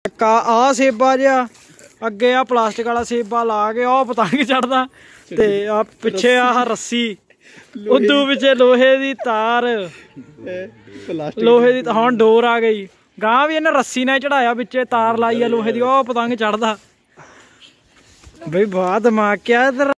आ सेबा जिहा अगे आ प्लास्टिक वाला सेबा ला के पतंग चढ़दा ते आ पिछे आ रस्सी उदू पिछे लोहे दी तार लोहे दी हुण डोर आ गई गां भी इन्हें रस्सी ने चढ़ाया बिचे तार लाई लोहे दी पतंग चढ़दा बई वाह दिमाग क्या इधर।